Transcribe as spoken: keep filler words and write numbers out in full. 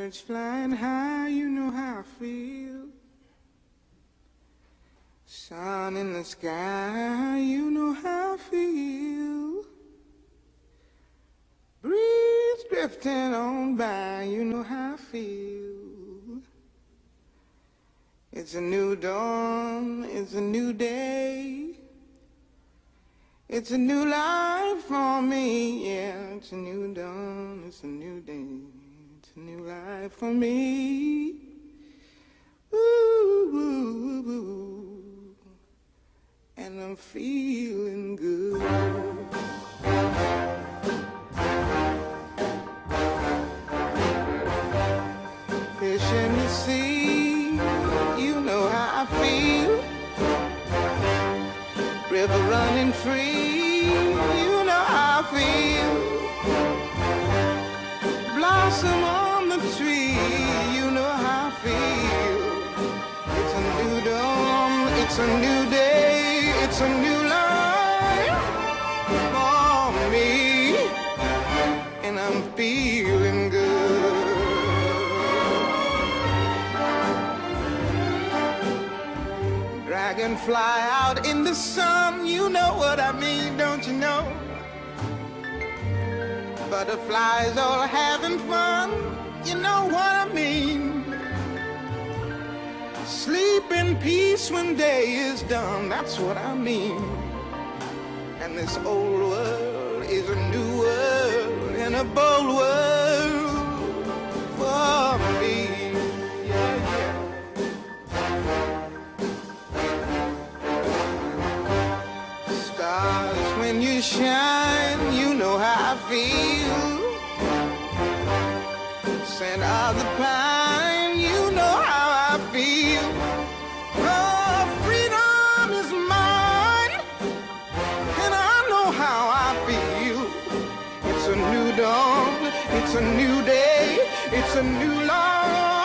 Birds flying high, you know how I feel. Sun in the sky, you know how I feel. Breeze drifting on by, you know how I feel. It's a new dawn, it's a new day. It's a new life for me, yeah. It's a new dawn, it's a new day. It's a new life for me. Ooh, ooh, ooh. And I'm feeling good. Fish in the sea, you know how I feel. River running free, you know how I feel. Blossom on the tree, you know how I feel. It's a new dawn, it's a new day, it's a new life for me, and I'm feeling good. Dragonfly out in the sun, you know what I mean, don't you know? Butterflies all having fun, you know what I mean. Sleep in peace when day is done, that's what I mean. And this old world is a new world, and a bold world for me. Yeah, yeah. Stars, when you shine, you know how I feel. Scent of the pine, you know how I feel. Oh, freedom is mine, and I know how I feel. It's a new dawn, it's a new day, it's a new life.